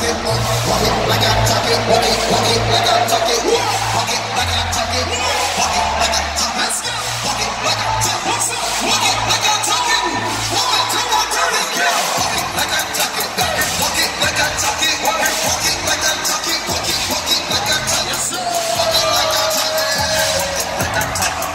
it, walk it like I talk it, walk it like I talk it, walk it like I talk it, walk it like I talk it, walk it like I talk it, walk it like I talk it, walk it till I turn it, walk it like I talk it, walk it like I talk it, walk it like I talk it, walk it like I talk it, walk it like I talk it, like I talk it,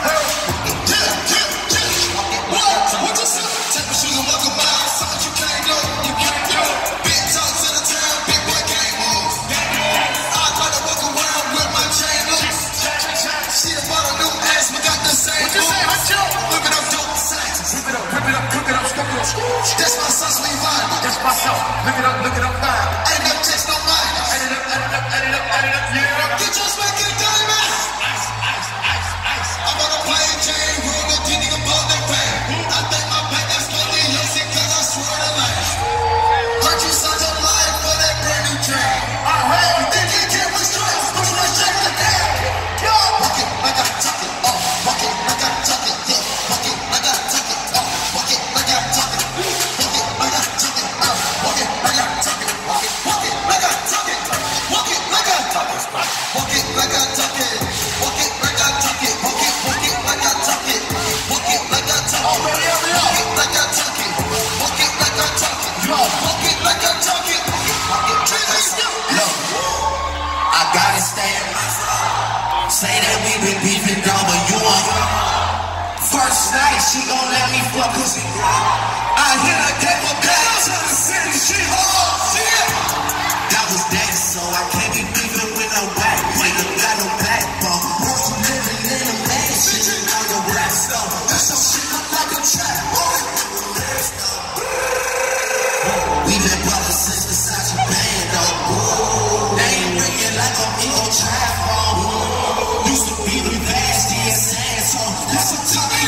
what you say? Take my shoes and walk a mile, something you can't do, big talks in the town, big boy can't move. I'd like to walk around with my chain loose. She bought a new ass, but got the same moves. Look it up, dope sex. Rip it up, cook it up, scoop it up. That's my sauce, we find it. That's my sauce. Look it up, find it. Ain't no checks, no mind. Add it up, yeah. Get your spanking diamond. I'm on a plane, chain, roll the genie, I'm on that pain. I think my back is fucking easy, cause I swear to life. Hurt you such a life for that brand new train. You think you can't be straight, but you ain't shaking the damn. Walk it like I talk it, walk it like I talk it, walk it like I talk it, walk it like I talk it, walk it like I talk it, walk it like I talk it, walk it like I talk it, walk it like I talk it, walk it like I talk it, walk it like I talk it, walk it like I talk it, walk it like I talk it, walk it like I talk it, walk it like I talk it, walk it like I talk it, walk it like I talk it. Look, I gotta stand. Say that we been beefing, dog, but you on first night, she gon' let me fuck pussy. I hit her, gave her back to the city, she hard, shit. That was that, so I can't be beefing with no back. Nigga got no backbone. Once you living in a mansion, you know your rap stuff. That's your shit look like a trap. We been brothers since the Versace band, though. They ain't ringing like a Migos trap phone. Used to be the nastiest asshole. That's a time.